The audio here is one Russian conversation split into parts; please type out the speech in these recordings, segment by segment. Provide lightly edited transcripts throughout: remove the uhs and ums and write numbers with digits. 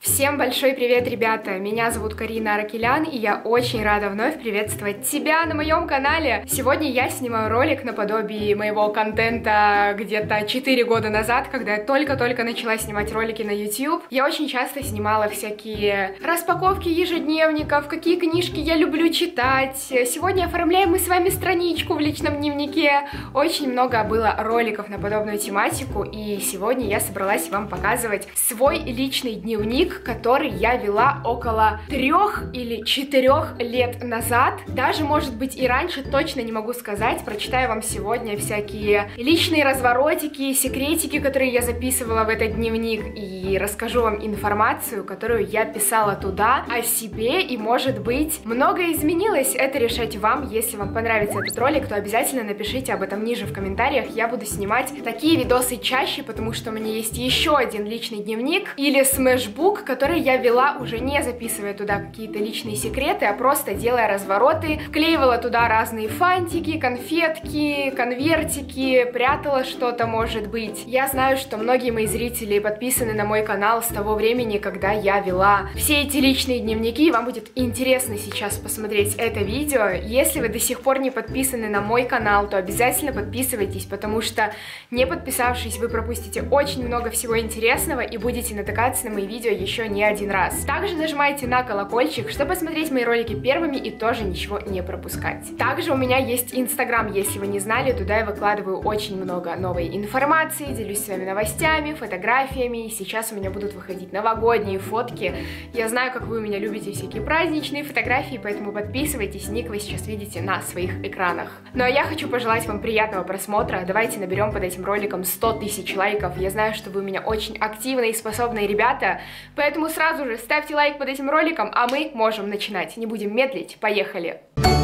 Всем большой привет, ребята! Меня зовут Карина Аракелян, и я очень рада вновь приветствовать тебя на моем канале. Сегодня я снимаю ролик наподобие моего контента где-то 4 года назад, когда я только-только начала снимать ролики на YouTube. Я очень часто снимала всякие распаковки ежедневников, какие книжки я люблю читать. Сегодня оформляем мы с вами страничку в личном дневнике. Очень много было роликов на подобную тематику, и сегодня я собралась вам показывать свой личный дневник, который я вела около 3 или 4 лет назад. Даже, может быть, и раньше, точно не могу сказать. Прочитаю вам сегодня всякие личные разворотики, секретики, которые я записывала в этот дневник, и расскажу вам информацию, которую я писала туда о себе, и, может быть, многое изменилось. Это решать вам. Если вам понравится этот ролик, то обязательно напишите об этом ниже в комментариях. Я буду снимать такие видосы чаще, потому что у меня есть еще один личный дневник или смешбук, который я вела, уже не записывая туда какие-то личные секреты, а просто делая развороты, вклеивала туда разные фантики, конфетки, конвертики, прятала что-то, может быть. Я знаю, что многие мои зрители подписаны на мой канал с того времени, когда я вела все эти личные дневники, и вам будет интересно сейчас посмотреть это видео. Если вы до сих пор не подписаны на мой канал, то обязательно подписывайтесь, потому что, не подписавшись, вы пропустите очень много всего интересного и будете натыкаться на мои видео еще не один раз. Также нажимайте на колокольчик, чтобы смотреть мои ролики первыми и тоже ничего не пропускать. Также у меня есть Инстаграм, если вы не знали, туда я выкладываю очень много новой информации, делюсь с вами новостями, фотографиями. Сейчас у меня будут выходить новогодние фотки. Я знаю, как вы у меня любите всякие праздничные фотографии, поэтому подписывайтесь, ник вы сейчас видите на своих экранах. Ну а я хочу пожелать вам приятного просмотра. Давайте наберем под этим роликом 100 тысяч лайков. Я знаю, что вы у меня очень активные и способные ребята, поэтому сразу же ставьте лайк под этим роликом, а мы можем начинать. Не будем медлить, поехали!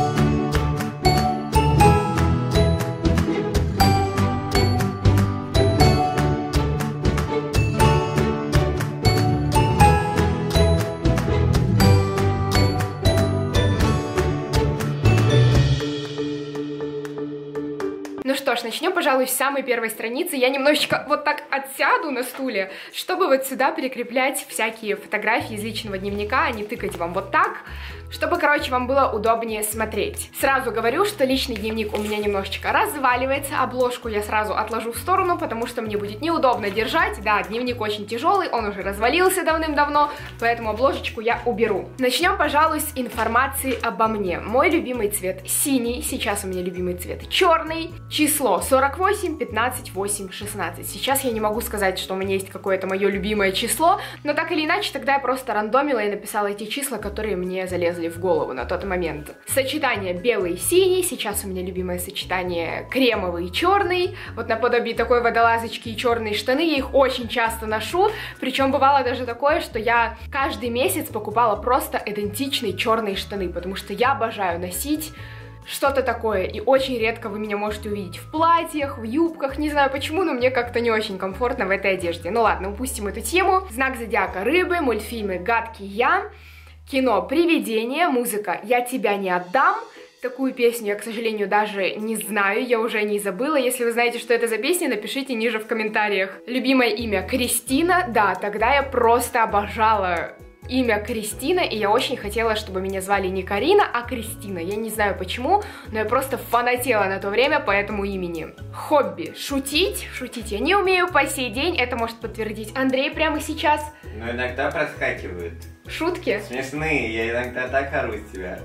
Ну что ж, начнем, пожалуй, с самой первой страницы. Я немножечко вот так отсяду на стуле, чтобы вот сюда прикреплять всякие фотографии из личного дневника, а не тыкать вам вот так, чтобы, короче, вам было удобнее смотреть. Сразу говорю, что личный дневник у меня немножечко разваливается, обложку я сразу отложу в сторону, потому что мне будет неудобно держать. Да, дневник очень тяжелый, он уже развалился давным-давно, поэтому обложечку я уберу. Начнем, пожалуй, с информации обо мне. Мой любимый цвет синий, сейчас у меня любимый цвет черный. Число 48, 15, 8, 16. Сейчас я не могу сказать, что у меня есть какое-то мое любимое число, но так или иначе, тогда я просто рандомила и написала эти числа, которые мне залезли в голову на тот момент. Сочетание белый и синий, сейчас у меня любимое сочетание кремовый и черный. Вот наподобие такой водолазочки и черные штаны, я их очень часто ношу, причем бывало даже такое, что я каждый месяц покупала просто идентичные черные штаны, потому что я обожаю носить что-то такое, и очень редко вы меня можете увидеть в платьях, в юбках, не знаю почему, но мне как-то не очень комфортно в этой одежде. Ну ладно, упустим эту тему. Знак зодиака рыбы, мультфильмы «Гадкий я», кино «Привидение», музыка «Я тебя не отдам». Такую песню я, к сожалению, даже не знаю, я уже не забыла. Если вы знаете, что это за песня, напишите ниже в комментариях. Любимое имя Кристина, да, тогда я просто обожала имя Кристина, и я очень хотела, чтобы меня звали не Карина, а Кристина. Я не знаю почему, но я просто фанатела на то время по этому имени. Хобби. Шутить. Шутить я не умею по сей день, это может подтвердить Андрей прямо сейчас. Но иногда проскакивают. Шутки? Смешные, я иногда так ору с тебя.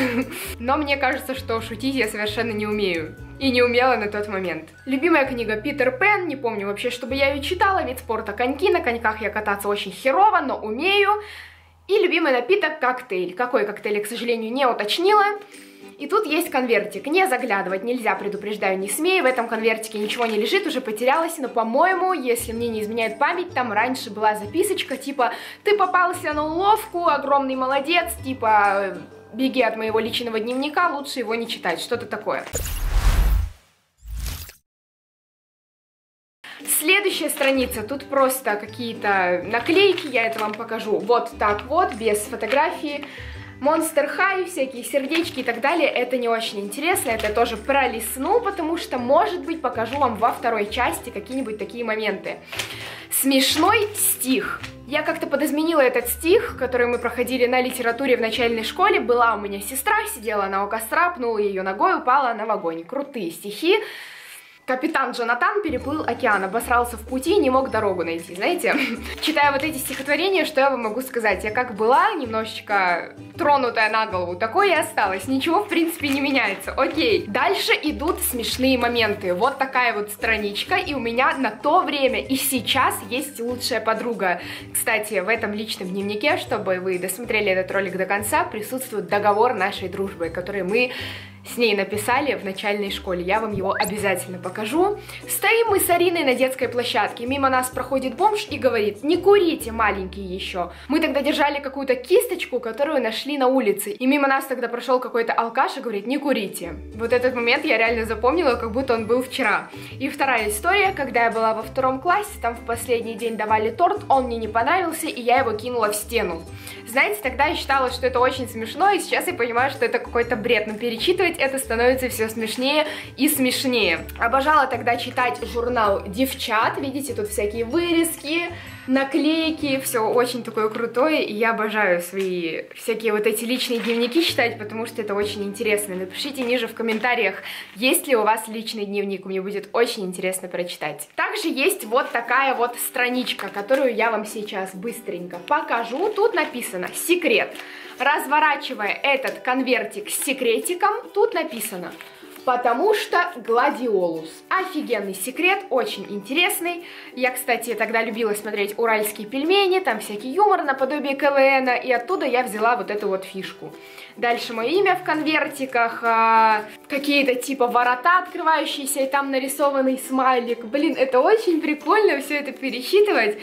Но мне кажется, что шутить я совершенно не умею. И не умела на тот момент. Любимая книга Питер Пен, не помню вообще, чтобы я ее читала. Вид спорта коньки, на коньках я кататься очень херово, но умею. И любимый напиток коктейль. Какой коктейль, я, к сожалению, не уточнила. И тут есть конвертик. Не заглядывать нельзя, предупреждаю, не смей. В этом конвертике ничего не лежит, уже потерялась. Но, по-моему, если мне не изменяет память, там раньше была записочка, типа, ты попался на уловку, огромный молодец, типа, беги от моего личного дневника, лучше его не читать, что-то такое. Следующая страница, тут просто какие-то наклейки, я это вам покажу вот так вот, без фотографии. Monster High, всякие сердечки и так далее, это не очень интересно, это тоже пролистну, потому что, может быть, покажу вам во второй части какие-нибудь такие моменты. Смешной стих. Я как-то подизменила этот стих, который мы проходили на литературе в начальной школе. Была у меня сестра, сидела она у костра, пнула ее ногой, упала она в огонь. Крутые стихи. Капитан Джонатан переплыл океан, обосрался в пути и не мог дорогу найти, знаете? Читая вот эти стихотворения, что я вам могу сказать? Я как была немножечко тронутая на голову, такой и осталась. Ничего, в принципе, не меняется. Окей. Дальше идут смешные моменты. Вот такая вот страничка, и у меня на то время и сейчас есть лучшая подруга. Кстати, в этом личном дневнике, чтобы вы досмотрели этот ролик до конца, присутствует договор нашей дружбы, который мы с ней написали в начальной школе. Я вам его обязательно покажу. Стоим мы с Ариной на детской площадке. Мимо нас проходит бомж и говорит: не курите, маленькие еще. Мы тогда держали какую-то кисточку, которую нашли на улице. И мимо нас тогда прошел какой-то алкаш и говорит: не курите. Вот этот момент я реально запомнила, как будто он был вчера. И вторая история, когда я была во 2 классе, там в последний день давали торт, он мне не понравился, и я его кинула в стену. Знаете, тогда я считала, что это очень смешно, и сейчас я понимаю, что это какой-то бред, но перечитывать это становится все смешнее и смешнее. Обожала тогда читать журнал «Девчат», видите, тут всякие вырезки, наклейки, все очень такое крутое, и я обожаю свои всякие вот эти личные дневники читать, потому что это очень интересно. Напишите ниже в комментариях, есть ли у вас личный дневник, мне будет очень интересно прочитать. Также есть вот такая вот страничка, которую я вам сейчас быстренько покажу. Тут написано «Секрет». Разворачивая этот конвертик с секретиком, тут написано: потому что гладиолус. Офигенный секрет, очень интересный. Я, кстати, тогда любила смотреть уральские пельмени, там всякий юмор наподобие КВН, и оттуда я взяла вот эту вот фишку. Дальше мое имя в конвертиках, какие-то типа ворота открывающиеся, и там нарисованный смайлик. Блин, это очень прикольно все это пересчитывать.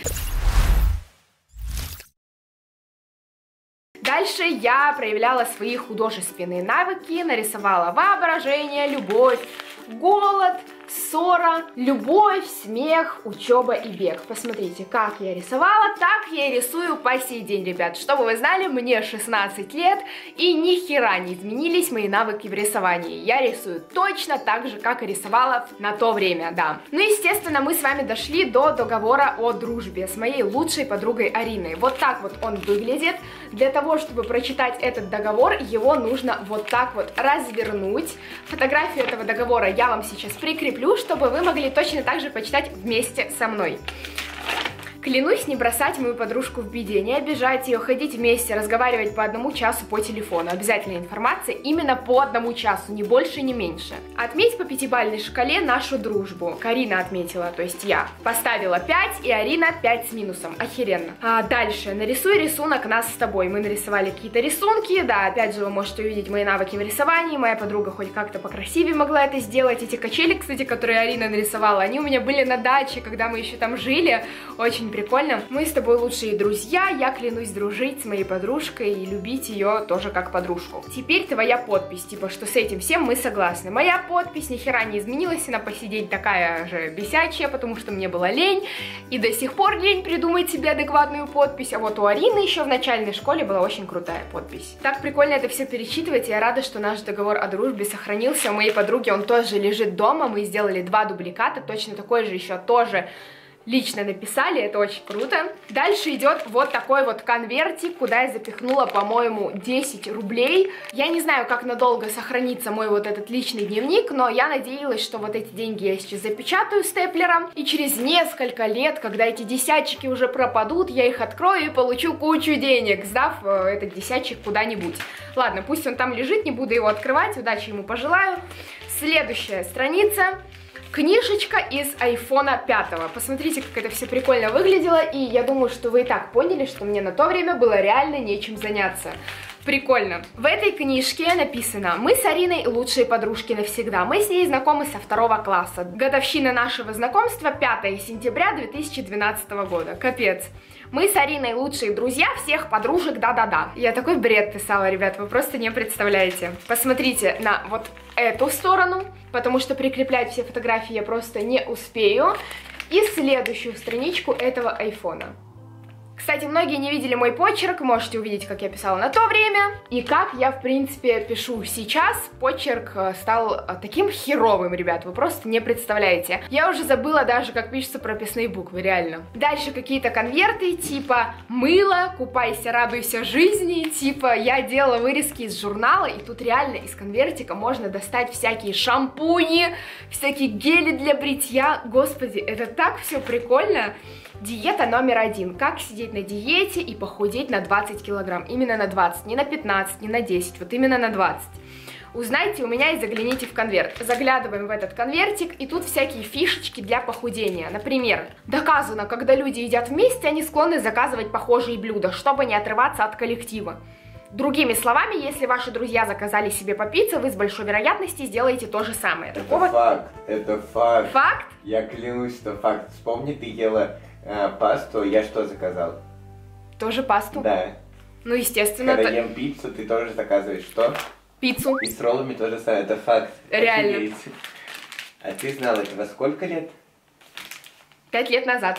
Дальше я проявляла свои художественные навыки, нарисовала воображение, любовь, голод, ссора, любовь, смех, учеба и бег. Посмотрите, как я рисовала, так я и рисую по сей день, ребят. Чтобы вы знали, мне 16 лет, и ни хера не изменились мои навыки в рисовании. Я рисую точно так же, как и рисовала на то время, да. Ну, естественно, мы с вами дошли до договора о дружбе с моей лучшей подругой Ариной. Вот так вот он выглядит. Для того, чтобы прочитать этот договор, его нужно вот так вот развернуть. Фотографию этого договора я вам сейчас прикреплю, чтобы вы могли точно так же почитать вместе со мной. Клянусь не бросать мою подружку в беде, не обижать ее, ходить вместе, разговаривать по 1 часу по телефону. Обязательная информация именно по 1 часу, ни больше, ни меньше. Отметь по 5-бальной шкале нашу дружбу. Карина отметила, то есть я. Поставила 5, и Арина 5 с минусом. Охеренно. Дальше. Нарисуй рисунок нас с тобой. Мы нарисовали какие-то рисунки. Да, опять же, вы можете увидеть мои навыки в рисовании. Моя подруга хоть как-то покрасивее могла это сделать. Эти качели, кстати, которые Арина нарисовала, они у меня были на даче, когда мы еще там жили. Очень прикольно. Мы с тобой лучшие друзья, я клянусь дружить с моей подружкой и любить ее тоже как подружку. Теперь твоя подпись, типа, что с этим всем мы согласны. Моя подпись ни хера не изменилась, она по сей день такая же бесячая, потому что мне было лень, и до сих пор лень придумать себе адекватную подпись, а вот у Арины еще в начальной школе была очень крутая подпись. Так прикольно это все перечитывать, я рада, что наш договор о дружбе сохранился. У моей подруги он тоже лежит дома, мы сделали 2 дубликата, точно такой же еще тоже лично написали, это очень круто. Дальше идет вот такой вот конвертик, куда я запихнула, по-моему, 10 рублей. Я не знаю, как надолго сохранится мой вот этот личный дневник, но я надеялась, что вот эти деньги я сейчас запечатаю степлером, и через несколько лет, когда эти десятчики уже пропадут, я их открою и получу кучу денег, сдав этот десятчик куда-нибудь. Ладно, пусть он там лежит, не буду его открывать, удачи ему пожелаю. Следующая страница. Книжечка из айфона 5. Посмотрите, как это все прикольно выглядело, и я думаю, что вы и так поняли, что мне на то время было реально нечем заняться. Прикольно. В этой книжке написано: мы с Ариной лучшие подружки навсегда. Мы с ней знакомы со 2 класса. Годовщина нашего знакомства 5 сентября 2012 года. Капец. Мы с Ариной лучшие друзья всех подружек, да-да-да. Я такой бред писала, ребят, вы просто не представляете. Посмотрите на вот эту сторону, потому что прикреплять все фотографии я просто не успею. И следующую страничку этого айфона. Кстати, многие не видели мой почерк, можете увидеть, как я писала на то время. И как я, в принципе, пишу сейчас. Почерк стал таким херовым, ребят, вы просто не представляете. Я уже забыла даже, как пишутся прописные буквы, реально. Дальше какие-то конверты, типа «Мыло», «Купайся, радуйся жизни», типа я делала вырезки из журнала, и тут реально из конвертика можно достать всякие шампуни, всякие гели для бритья. Господи, это так все прикольно. Диета номер 1. Как сидеть на диете и похудеть на 20 килограмм. Именно на 20, не на 15, не на 10, вот именно на 20. Узнайте у меня и загляните в конверт. Заглядываем в этот конвертик, и тут всякие фишечки для похудения. Например, доказано, когда люди едят вместе, они склонны заказывать похожие блюда, чтобы не отрываться от коллектива. Другими словами, если ваши друзья заказали себе по пицце, вы с большой вероятностью сделаете то же самое. Это факт, это факт. Факт? Я клянусь, что факт. Вспомни, ты ела пасту, я что заказал? Тоже пасту? Да. Ну, естественно. Когда ем пиццу, ты тоже заказываешь что? Пиццу. И с роллами тоже самое, это факт. Реально. Офигеть. А ты знал это во сколько лет? 5 лет назад.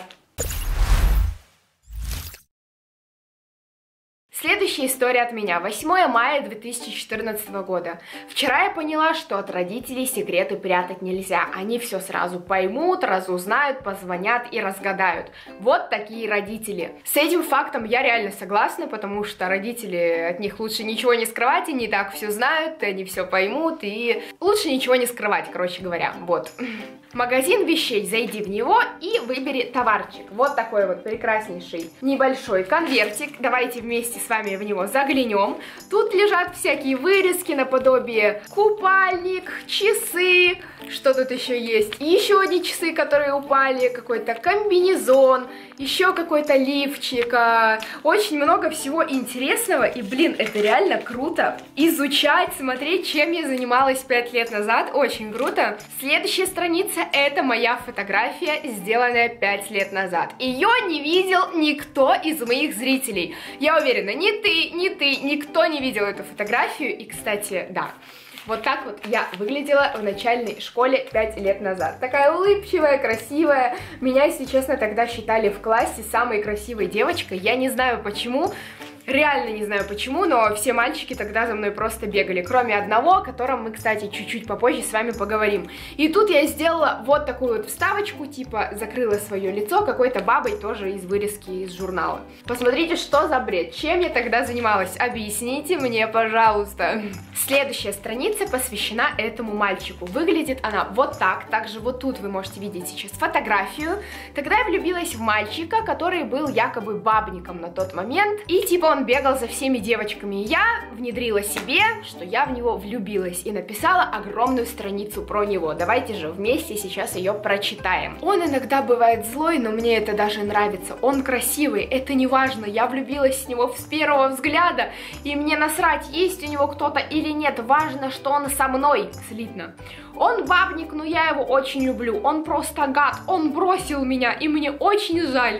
Следующая история от меня. 8 мая 2014 года. Вчера я поняла, что от родителей секреты прятать нельзя. Они все сразу поймут, разузнают, позвонят и разгадают. Вот такие родители. С этим фактом я реально согласна, потому что родители, от них лучше ничего не скрывать, они так все знают, они все поймут, и лучше ничего не скрывать, короче говоря. Вот. Магазин вещей, зайди в него и выбери товарчик. Вот такой вот прекраснейший небольшой конвертик. Давайте вместе с вами в него заглянем. Тут лежат всякие вырезки наподобие купальник, часы, что тут еще есть? И еще одни часы, которые упали, какой-то комбинезон, еще какой-то лифчик. Очень много всего интересного, и, блин, это реально круто. Изучать, смотреть, чем я занималась 5 лет назад, очень круто. Следующая страница — это моя фотография, сделанная 5 лет назад. Ее не видел никто из моих зрителей. Я уверена, ни ты, никто не видел эту фотографию. И, кстати, да, вот так вот я выглядела в начальной школе 5 лет назад. Такая улыбчивая, красивая. Меня, если честно, тогда считали в классе самой красивой девочкой. Я не знаю почему. Реально не знаю почему, но все мальчики тогда за мной просто бегали, кроме одного, о котором мы, кстати, чуть-чуть попозже с вами поговорим. И тут я сделала вот такую вот вставочку, типа закрыла свое лицо какой-то бабой, тоже из вырезки из журнала. Посмотрите, что за бред, чем я тогда занималась, объясните мне, пожалуйста. Следующая страница посвящена этому мальчику. Выглядит она вот так, также вот тут вы можете видеть сейчас фотографию. Тогда я влюбилась в мальчика, который был якобы бабником на тот момент, и типа он бегал за всеми девочками, и я внедрила себе, что я в него влюбилась, и написала огромную страницу про него. Давайте же вместе сейчас ее прочитаем. Он иногда бывает злой, но мне это даже нравится. Он красивый, это не важно, я влюбилась в него с первого взгляда, и мне насрать, есть у него кто-то или нет, важно, что он со мной. Слитно. Он бабник, но я его очень люблю, он просто гад, он бросил меня, и мне очень жаль.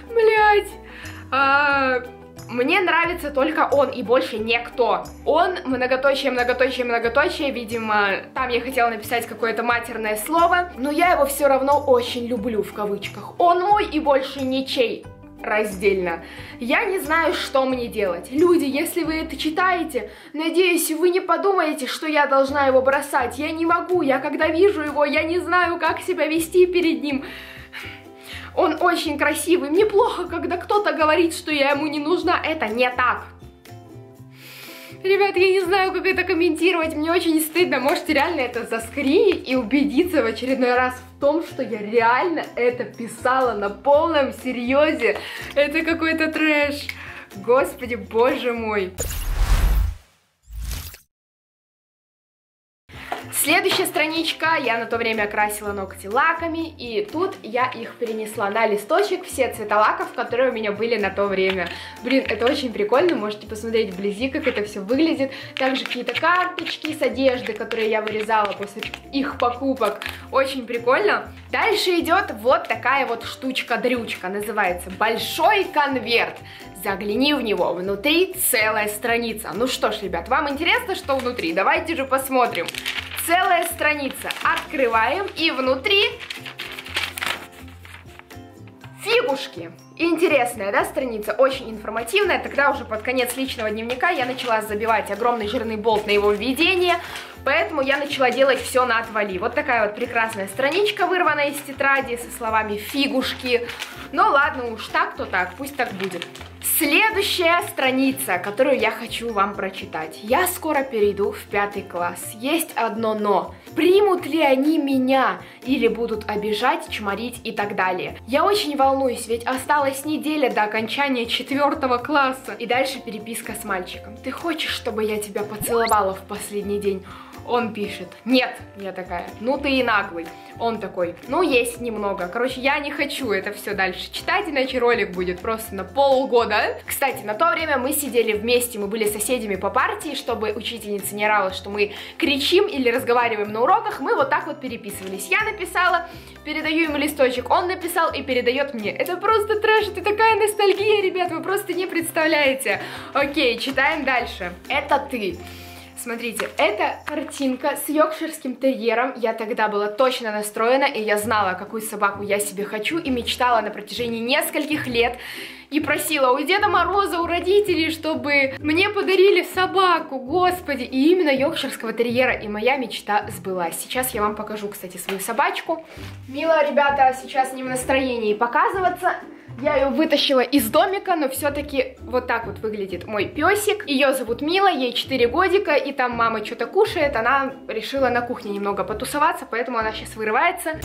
Блять. Мне нравится только он и больше никто. Он, многоточие, многоточие, многоточие, видимо, там я хотела написать какое-то матерное слово, но я его все равно очень люблю, в кавычках. Он мой и больше ничей. Раздельно. Я не знаю, что мне делать. Люди, если вы это читаете, надеюсь, вы не подумаете, что я должна его бросать. Я не могу, я когда вижу его, я не знаю, как себя вести перед ним. Он очень красивый. Мне плохо, когда кто-то говорит, что я ему не нужна. Это не так. Ребят, я не знаю, как это комментировать. Мне очень стыдно. Можете реально это заскринить и убедиться в очередной раз в том, что я реально это писала на полном серьезе. Это какой-то трэш. Господи, боже мой. Следующая страничка, я на то время красила ногти лаками, и тут я их перенесла на листочек, все цвета лаков, которые у меня были на то время. Блин, это очень прикольно, можете посмотреть вблизи, как это все выглядит. Также какие-то карточки с одежды, которые я вырезала после их покупок. Очень прикольно. Дальше идет вот такая вот штучка-дрючка, называется большой конверт. Загляни в него, внутри целая страница. Ну что ж, ребят, вам интересно, что внутри? Давайте же посмотрим. Целая страница. Открываем, и внутри фигушки. Интересная, да, страница, очень информативная. Тогда уже под конец личного дневника я начала забивать огромный жирный болт на его введение, поэтому я начала делать все на отвали. Вот такая вот прекрасная страничка, вырванная из тетради, со словами фигушки. Ну ладно уж, так то так, пусть так будет. Следующая страница, которую я хочу вам прочитать. Я скоро перейду в 5 класс. Есть одно но. Примут ли они меня? Или будут обижать, чморить и так далее? Я очень волнуюсь, ведь осталась неделя до окончания 4 класса. И дальше переписка с мальчиком. Ты хочешь, чтобы я тебя поцеловала в последний день? Он пишет: нет. Я такая: ну ты и наглый. Он такой: ну есть немного. Короче, я не хочу это все дальше читать, иначе ролик будет просто на полгода. Кстати, на то время мы сидели вместе, мы были соседями по партии, чтобы учительница не орала, что мы кричим или разговариваем на уроках, мы вот так вот переписывались. Я написала, передаю ему листочек, он написал и передает мне. Это просто трэш, это такая ностальгия, ребят, вы просто не представляете. Окей, читаем дальше. Это ты. Смотрите, это картинка с йоркширским терьером. Я тогда была точно настроена, и я знала, какую собаку я себе хочу, и мечтала на протяжении нескольких лет. И просила у Деда Мороза, у родителей, чтобы мне подарили собаку, господи. И именно йоркширского терьера, и моя мечта сбылась. Сейчас я вам покажу, кстати, свою собачку. Мило, ребята, сейчас не в настроении показываться. Я ее вытащила из домика, но все-таки вот так вот выглядит мой песик. Ее зовут Мила, ей 4 годика, и там мама что-то кушает. Она решила на кухне немного потусоваться, поэтому она сейчас вырывается.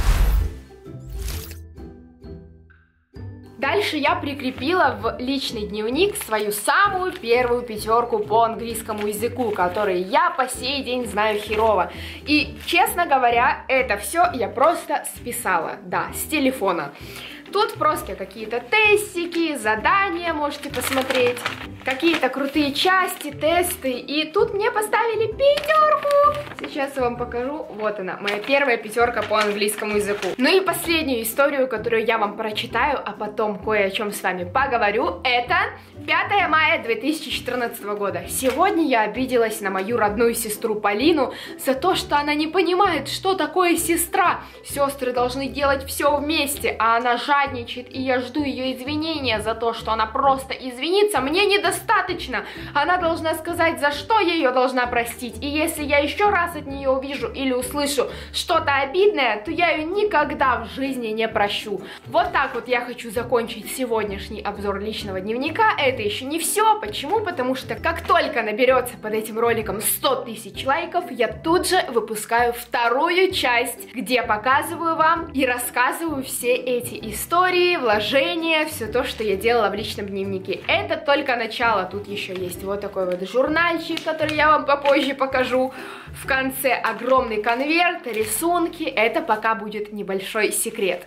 Дальше я прикрепила в личный дневник свою самую первую 5 по английскому языку, который я по сей день знаю херово. И, честно говоря, это все я просто списала, да, с телефона. Тут просто какие-то тестики, задания можете посмотреть, какие-то крутые части, тесты. И тут мне поставили 5. Сейчас я вам покажу. Вот она, моя первая 5 по английскому языку. Ну и последнюю историю, которую я вам прочитаю, а потом кое о чем с вами поговорю, это 5 мая 2014 года. Сегодня я обиделась на мою родную сестру Полину за то, что она не понимает, что такое сестра. Сестры должны делать все вместе, а она жадничает, и я жду ее извинения за то, что она просто извинится. Мне недостаточно. Она должна сказать, за что я ее должна простить. И если я еще раз от нее увижу или услышу что-то обидное, то я ее никогда в жизни не прощу. Вот так вот я хочу закончить сегодняшний обзор личного дневника. Это еще не все. Почему? Потому что как только наберется под этим роликом 100 000 лайков, я тут же выпускаю 2-ю часть, где показываю вам и рассказываю все эти истории, вложения, все то, что я делала в личном дневнике. Это только начало. Тут еще есть вот такой вот журнальчик, который я вам попозже покажу. В конце огромный конверт, рисунки. Это пока будет небольшой секрет.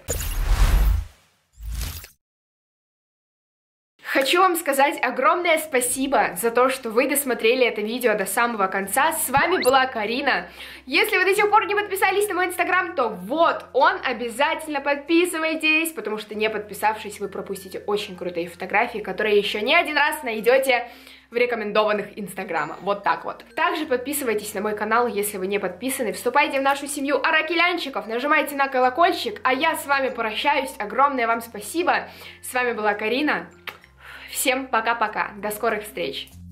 Хочу вам сказать огромное спасибо за то, что вы досмотрели это видео до самого конца. С вами была Карина. Если вы до сих пор не подписались на мой инстаграм, то вот он, обязательно подписывайтесь, потому что не подписавшись, вы пропустите очень крутые фотографии, которые еще не один раз найдете в рекомендованных инстаграма. Вот так вот. Также подписывайтесь на мой канал, если вы не подписаны. Вступайте в нашу семью аракелянчиков, нажимайте на колокольчик, а я с вами прощаюсь. Огромное вам спасибо. С вами была Карина. Всем пока-пока. До скорых встреч.